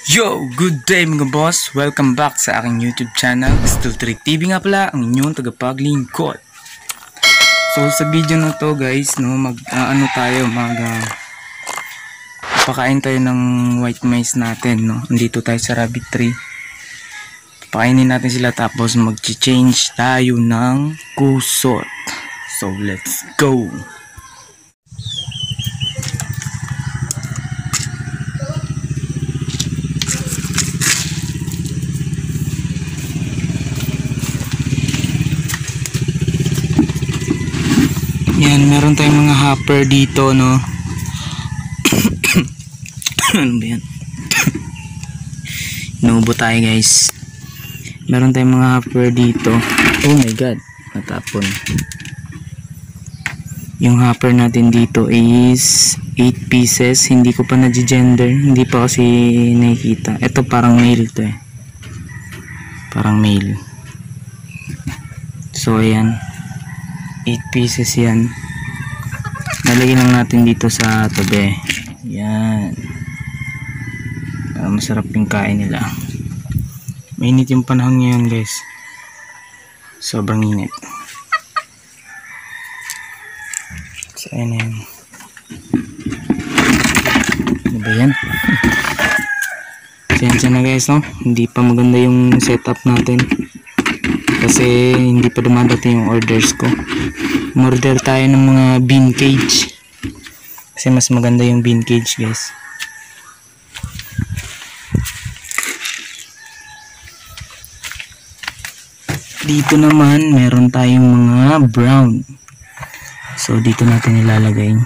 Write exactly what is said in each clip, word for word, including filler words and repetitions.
Yo! Good day mga boss! Welcome back sa aking YouTube channel. Still Trick T V nga pala, ang inyong tagapaglingkod. So sa video na to guys, no, mag uh, ano tayo, mag uh, pakain tayo ng white mice natin, no. Andito tayo sa rabbit tree. Pakainin natin sila tapos mag-change tayo ng kusot. So let's go! Yan, meron tayong mga hopper dito, no. Ano ba yan? Inuubo tayo guys. Meron tayong mga hopper dito. Oh my god, natapon. Yung hopper natin dito is eight pieces. Hindi ko pa na-gender, hindi pa kasi nakikita. Ito parang male to eh. Parang male. So ayan, eight pieces yan. Nalagyan lang natin dito sa tabi. Yan, para masarap yung kain nila. Mainit yung panahon ngayon guys, sobrang init. So ayan na yan. Ano ba yan? Sensya na guys, no? Hindi pa maganda yung setup natin kasi hindi pa dumadating yung orders ko. Order tayo ng mga bean cage kasi mas maganda yung bean cage guys. Dito naman meron tayong mga brown, so dito natin ilalagay.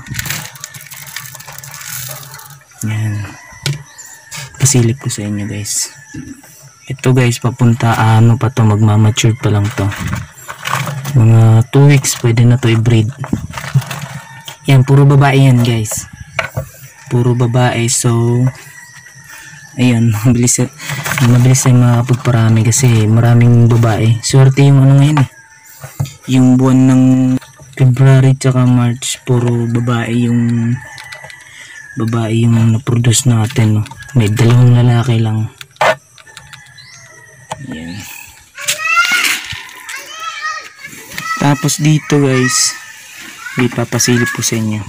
Yan, pasilip ko sa inyo guys. Ito guys, papunta ano pa to, magmamature pa lang to. Mga two weeks pwede na to i-breed. Yan, puro babae yan guys, puro babae. So ayun, mabilis mabilis ay makapagparami kasi maraming babae. Swerte yung ano ngayon eh, yung buwan ng February tsaka March, puro babae yung babae yung na-produce natin, no? May dalawang lalaki lang. Yan. Tapos dito guys, ipapasilip ko sa inyo.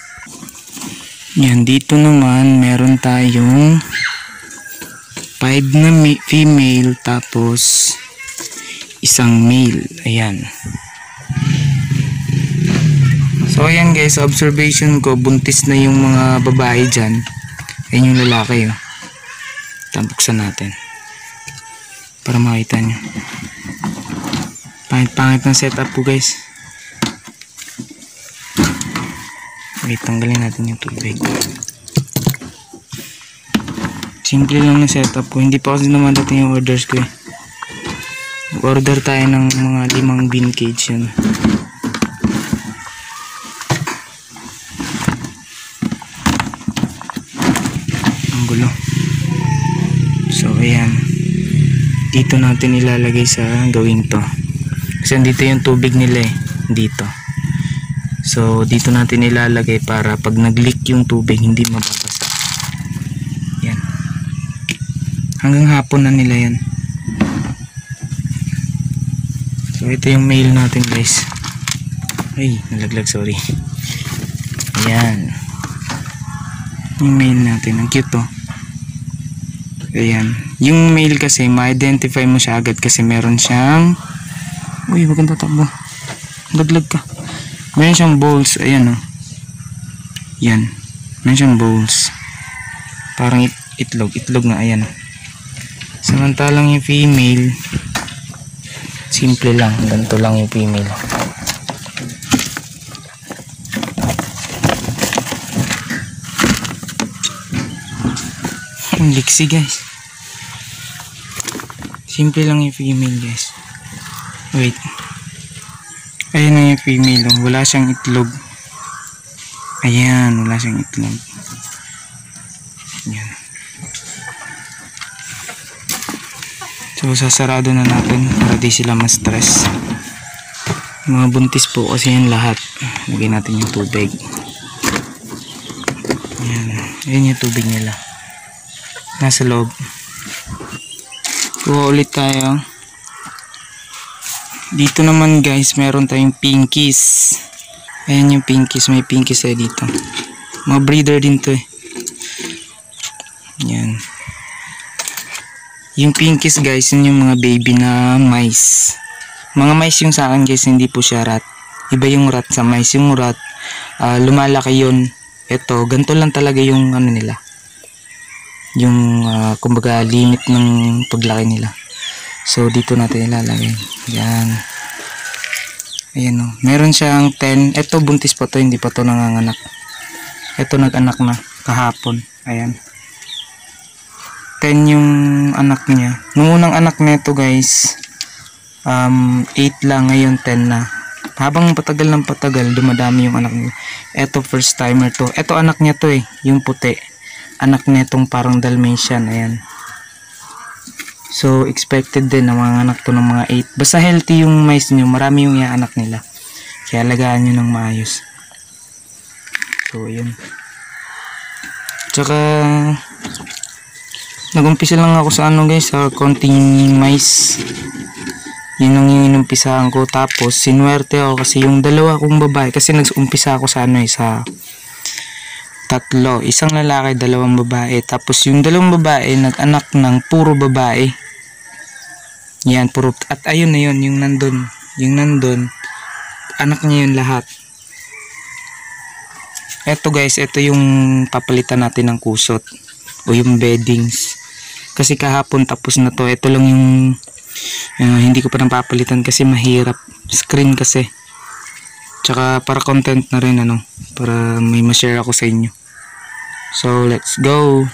Yan, dito naman meron tayong five na female tapos isang male. Ayan. So ayan guys, observation ko, buntis na yung mga babae dyan. Ayan yung lalaki, oh. Tambuksan natin para makita nyo. Pangit-pangit ng setup po guys. Wait, tanggalin natin yung tubig. Simple lang na setup ko. Hindi pa kasi naman dating yung orders ko eh. Order tayo ng mga limang bean cage yun. Ang gulo. So ayan, dito natin ilalagay sa gawing to kasi dito yung tubig nila eh, dito. So dito natin ilalagay para pag nag-leak yung tubig hindi mababasa. Yan, hanggang hapon na nila yan. So ito yung male natin guys. Ay, nalaglag, sorry. Ayan, yung male natin, ang cute to. Ayan, yung male kasi ma-identify mo siya agad kasi meron siyang, uy, wag kang tatakbo, laglag ka. Meron siyang balls, ayan oh. Yan, meron siyang balls, parang it itlog, itlog nga, ayan. Samantalang yung female, simple lang, ganito lang yung female. Ang liksi guys, simple lang yung female guys. Wait, ayan na yung female, oh. Wala siyang itlog. Ayan, wala siyang itlog. Ayan. So sasarado na natin para di sila ma-stress. Mga buntis po kasi yan lahat. Lagyan natin yung tubig. Ayan, ayan yung tubig nila. nasa loob. Kuha ulit tayo. Dito naman guys, meron tayong pinkies. Ayan yung pinkies, may pinkies tayo dito. Mga breeder din to eh. Yan. Yung pinkies guys, yun yung mga baby na mice. Mga mice yung sa akin guys, hindi po siya rat. Iba yung rat sa mice. Yung rat, uh, lumalaki yun. Ito, ganito lang talaga yung ano nila. Yung uh, kumbaga limit ng paglaki nila. So dito natin ilalagay. Yan. Ayan o. Meron siyang ten. Ito buntis pa to, hindi pa to nanganganak. Ito nag-anak na kahapon. Ayan. ten yung anak niya. Nung unang anak nito guys, um, eight lang, ngayon ten na. Habang patagal ng patagal, dumadami yung anak niya. Ito first timer to. Ito anak niya to eh, yung puti. Anak netong parang Dalmatian. Ayan. So expected din na mga anak to ng mga eight. Basta healthy yung mice nyo, marami yung anak nila. Kaya alagaan nyo ng maayos. So yun. Tsaka nagumpisa lang ako sa ano guys, sa konting mice. Yun ang yung inumpisahan ko. Tapos sinuwerte ako kasi yung dalawa kong babae, kasi nag-umpisa ako sa ano eh, sa tatlo, isang lalaki, dalawang babae. Tapos yung dalawang babae nag-anak ng puro babae. Yan, puro. At ayun na yun, yung nandun, yung nandun, anak niya yun lahat. Eto guys, eto yung papalitan natin ng kusot o yung beddings. Kasi kahapon tapos na to. Ito lang yung uh, hindi ko pa nang papalitan kasi mahirap. Screen kasi. Tsaka para content na rin ano, para may ma-share ako sa inyo. So let's go.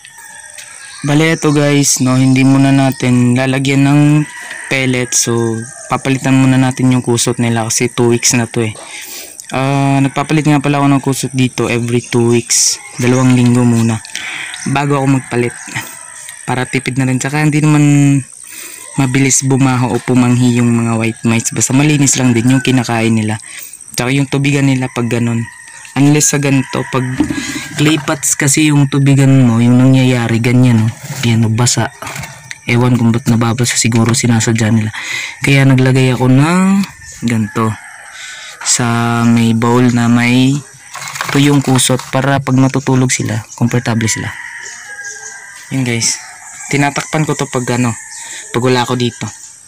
Bale ito guys, no, hindi muna natin lalagyan ng pellet. So papalitan muna natin yung kusot nila kasi two weeks na to eh. Uh, nagpapalit nga pala ako ng kusot dito every two weeks. Dalawang linggo muna bago ako magpalit. Para tipid na rin. Tsaka hindi naman mabilis bumaho o pumanghi yung mga white mice. Basta malinis lang din yung kinakain nila. Tsaka yung tubigan nila pag ganun. Unless sa ganito, pag clay pots kasi yung tubigan mo, yung nangyayari ganyan, no? Yan, no, basa. Ewan kung ba't nababasa, siguro sinasadya nila. Kaya naglagay ako ng ganito sa may bowl na may tuyong kusot para pag matutulog sila, komportable sila. Yun guys. Tinatakpan ko to pag ano, pag wala ako dito.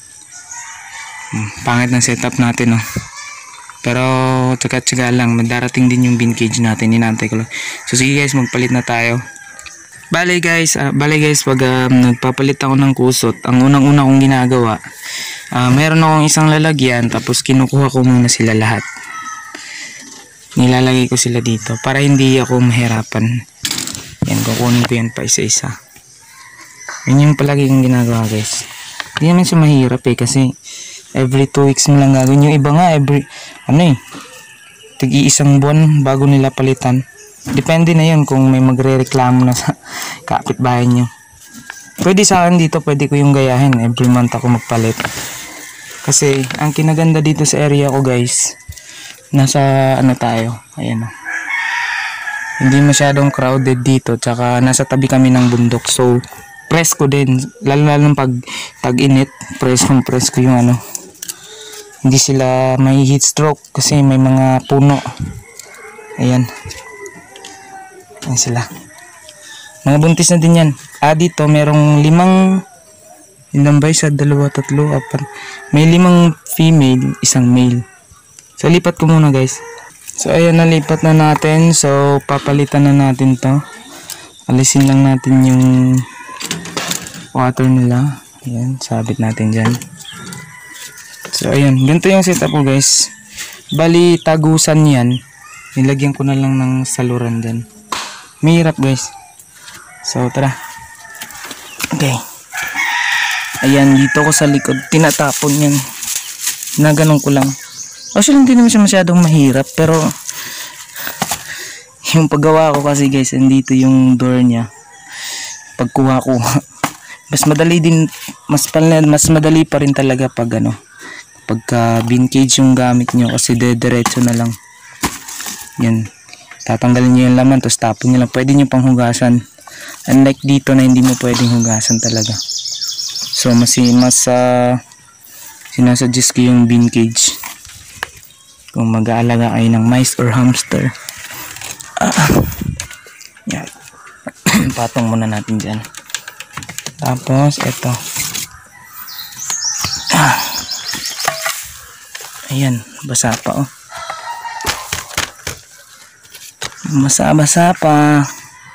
Hmm, pangit ng setup natin, no? Pero tsaga-tsaga lang, madarating din yung bin cage natin, inantay ko lang. So sige guys, magpalit na tayo. Bale guys, uh, bale guys, pag um, nagpapalit ako ng kusot, ang unang-una kong ginagawa, uh, meron akong isang lalagyan, tapos kinukuha ko muna sila lahat. Nilalagay ko sila dito para hindi ako mahirapan. Yan, kukunin ko yan pa isa-isa. Yan yung palagi kong ginagawa guys. Hindi naman siya mahirap eh, kasi every two weeks mo lang gagawin. Yung iba nga every ano eh, tig-iisang buwan bago nila palitan. Depende na yun kung may magre-reklamo na sa kapitbahay nyo. Pwede sa akin dito, pwede ko yung gayahin. Every month ako magpalit. Kasi ang kinaganda dito sa area ko guys, nasa ano tayo, ayan o. Hindi masyadong crowded dito, tsaka nasa tabi kami ng bundok. So presko din, lalo lalo pag tag-init, preskong presko yung ano. Hindi sila may heat stroke kasi may mga puno. Ayan. Ayan sila. Mga buntis na din yan. Ah, dito merong limang, ilan ba? Isa, dalawa, tatlo, apat. May limang female, isang male. So lipat ko muna guys. So ayan, nalipat na natin. So papalitan na natin to. Alisin lang natin yung water nila. Ayan, sabit natin dyan. So ayan, ganito yung setup ko guys. Bali tagusan yan, nilagyan ko na lang ng saluran dyan. Mahirap guys. So tara. Okay. Ayan, dito ko sa likod tinatapon yan. Naganon ko lang. Actually hindi naman siya masyadong mahirap, pero yung paggawa ko kasi guys, andito yung door nya. Pagkuha ko mas madali din, mas, mas madali pa rin talaga pag ano, pagka bin cage yung gamit nyo, kasi de-diretso na lang yan, tatanggalin nyo yung laman tapos tapon nyo lang. Pwede nyo pang hugasan Unlike dito na hindi mo pwedeng hugasan talaga. So mas mas uh, sinasuggest ko yung bean cage kung mag-aalaga kayo ng mice or hamster. Ah. Yan. Patong muna natin dyan. Tapos ito. Ah. Ayan, basa pa oh. Basa-basa pa.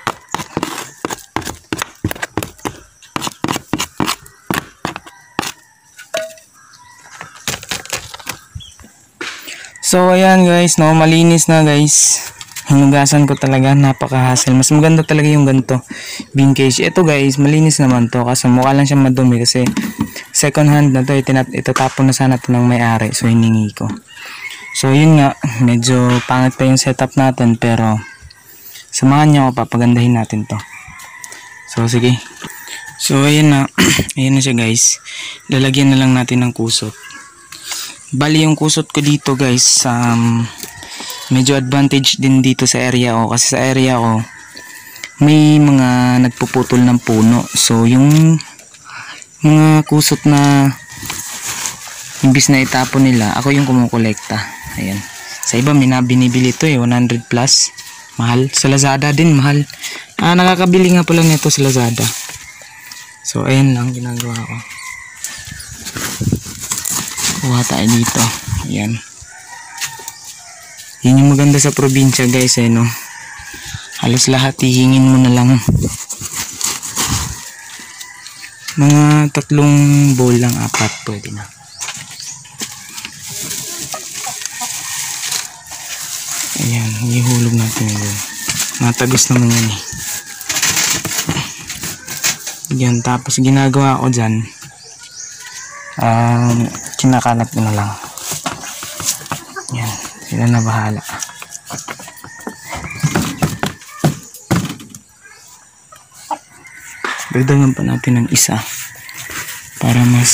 So ayan guys, no, malinis na guys. Hinugasan ko talaga, napaka-hassle. Mas maganda talaga yung ganito, bean cage. Ito guys, malinis naman to kasi mukha lang siya madumi kasi second hand na to, itinat itatapon na sana to ng may-ari. So hiningi ko. So yun nga, medyo pangit pa yung setup natin pero samahan niyo ako, papagandahin natin to. So sige. So ayan na, ayan na siya guys. Lalagyan na lang natin ng kusot. Bali yung kusot ko dito guys, um, medyo advantage din dito sa area ko kasi sa area ko may mga nagpuputol ng puno. So yung mga kusot na imbis na itapon nila, ako yung kumukolekta. Ayan. Sa iba may binibili ito eh, one hundred plus. Mahal. Sa Lazada din mahal. Ah, nakakabili nga pala nito sa Lazada. So ayan lang ginagawa ko. Kuha tayo dito. Ayan. Yun yung maganda sa probinsya guys eh, no? Halos lahat hihingin mo na lang. Mga tatlong bowl lang, apat pwede na. Ayan, ihulog natin yun. Matagos naman yan eh. Yan, tapos ginagawa ko dyan, um, kinakalat ko na lang. Yan, sila na bahala. Dagdagan pa natin ng isa para mas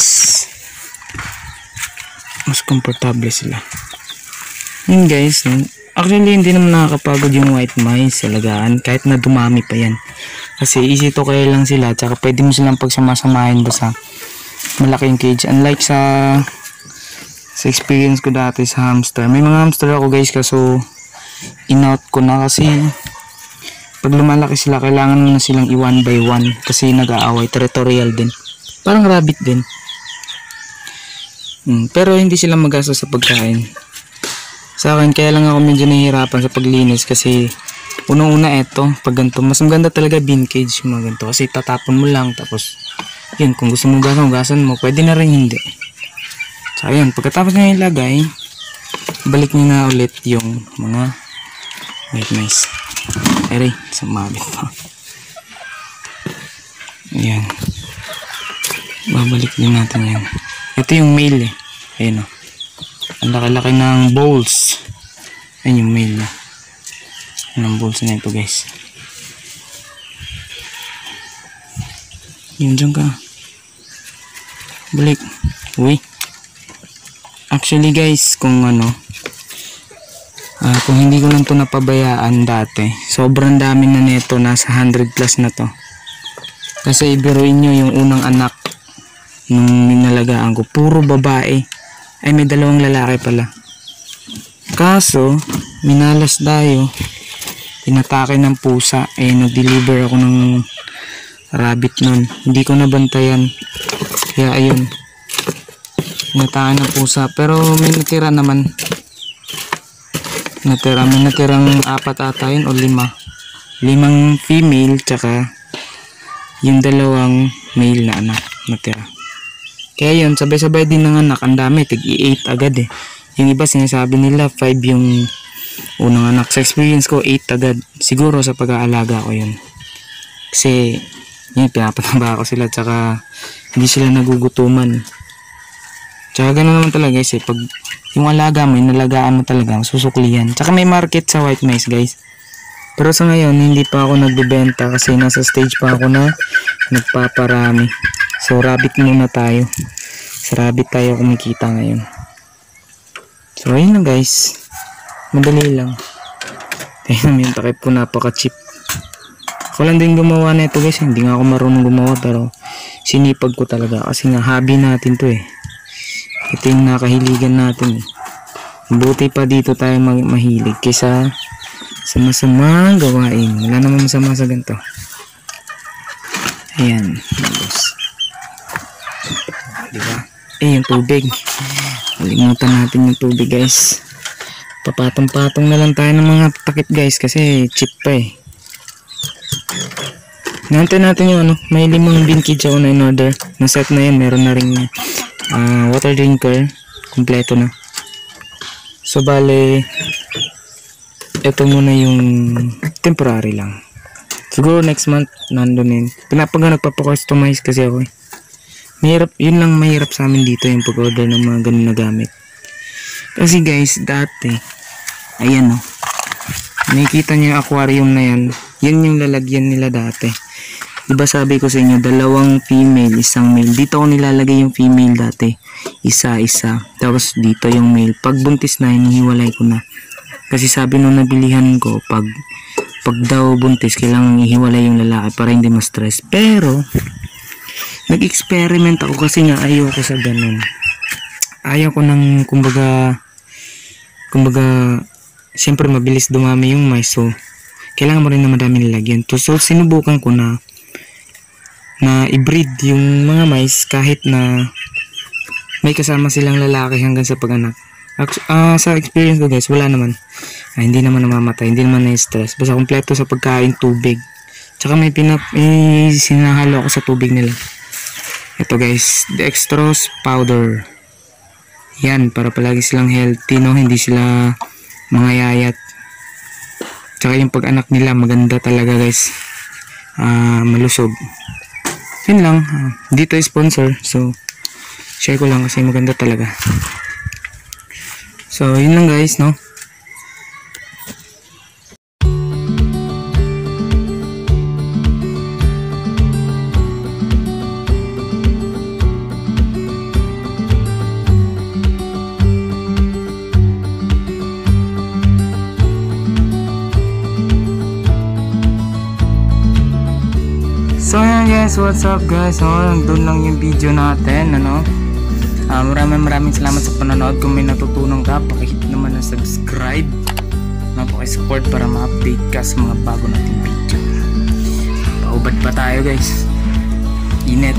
mas komportable sila. Yun guys, yun. Actually hindi naman nakakapagod yung white mice sa lagaan kahit na dumami pa yan. Kasi easy to kaya lang sila, tsaka pwede mo silang pagsamasamahin basta malaking cage. Unlike sa sa experience ko dati sa hamster, may mga hamster ako guys kaso in-out ko na kasi pag lumalaki sila kailangan mo na silang i-one by one kasi nag-aaway, territorial din, parang rabbit din. hmm, pero hindi sila mag-asa sa pagkain sa akin, kaya lang ako medyo nahihirapan sa paglinis kasi unang-una eto, pag ganito mas maganda talaga bean cage mga ganito kasi tatapon mo lang tapos yun, kung gusto mo hugasan, hugasan mo, pwede na rin hindi. So ayun, pagkatapos nyo ilagay, balik nyo na ulit yung mga white mice. Ere, sumabit pa. Ayan, babalik din natin yan. Ito yung male eh. Ayan o, ang laki-laki ng bowls. Ayan yung male na. Anong bowls na ito guys. Yun dyan ka. Balik. Uy. Actually guys, kung ano, uh, kung hindi ko lang to napabayaan dati, sobrang dami na neto, nasa one hundred plus na to. Kasi ibiruin nyo yung unang anak nung minalagaan ko, puro babae. Ay may dalawang lalaki pala. Kaso, minalas tayo, tinatake ng pusa, eh nag-deliver ako ng rabbit nun. Hindi ko nabantayan. Kaya ayun, nataan ng pusa, pero may natira naman. Natira, may natirang apat ata yun o lima. Limang female, tsaka yung dalawang male na anak natira. Kaya yun, sabay-sabay din ng anak, ang dami, tig-i eight agad eh. Yung iba sinasabi nila five yung unang anak. Sa experience ko, eight agad. Siguro sa pag-aalaga ko yun. Kasi yun, pinapataba ko sila, tsaka hindi sila nagugutuman. Tsaka gano'n naman talaga guys eh, pag yung alaga mo, yung nalagaan mo talaga, susuklihan. Tsaka may market sa white mice guys. Pero sa ngayon, hindi pa ako nagbebenta kasi nasa stage pa ako na nagpaparami. So rabbit muna tayo. Sa rabbit tayo kumikita ngayon. So ayun na guys, madali lang. Tingnan mo yung takip ko, napaka cheap. Ako lang din gumawa na ito guys. Hindi nga ako marunong gumawa pero sinipag ko talaga. Kasi nga hobby natin to eh. Ito yung nakahiligan natin eh. Buti pa dito tayo mahilig kaysa sa masamang gawain. Wala naman masama sa ganito. Ayan. Diba? Eh yung tubig. Malimutan natin yung tubig guys. Papatong-patong na lang tayo ng mga takip guys kasi cheap pa eh. Nantay natin yung ano, may limang binkage ako na in order. Na set na yan, meron na rin uh, water drinker, kompleto na. So bale, ito muna yung temporary lang. Siguro next month nandun yun. Pinapaga nagpapakustomize kasi ako eh. Mahirap, yun lang mahirap sa amin dito yung pag-order ng mga ganun na gamit. Kasi guys, dati, ayan o, nakikita nyo yung aquarium na yan, yan yung lalagyan nila dati. Diba sabi ko sa inyo, dalawang female, isang male. Dito ko nilalagay yung female dati, isa-isa. Tapos dito yung male. Pag buntis na, hinihiwalay ko na. Kasi sabi nung nabilihan ko, pag, pag daw buntis, kailangan ihiwalay yung lalaki para hindi ma-stress. Pero, nag-experiment ako kasi nga ayaw ko sa ganun. Ayaw ko ng, kumbaga, kumbaga, siyempre mabilis dumami yung mais, so kailangan mo rin na madami nilagyan. So sinubukan ko na na i-breed yung mga mais kahit na may kasama silang lalaki hanggang sa pag-anak. Uh, sa experience ko guys, wala naman. Ah, hindi naman namamatay, hindi naman na-stress. Basta kompleto sa pagkain, tubig. Tsaka may pinap eh, sinahalo ako sa tubig nila. Ito guys, dextrose powder. Yan, para palagi silang healthy, no? Hindi sila mga yayat. Tsaka yung pag-anak nila maganda talaga guys. Uh, malusog. Yun lang. Uh, dito sponsor. So, share ko lang kasi maganda talaga. So, yun lang guys, no? So yun guys, what's up guys? So, doon lang yung video natin, ano? Uh, maraming maraming salamat sa panonood. Kung may natutunan ka, pakihit naman ng subscribe. Napaki-support para ma-update ka sa mga bago nating video. Paubad pa tayo guys. Init.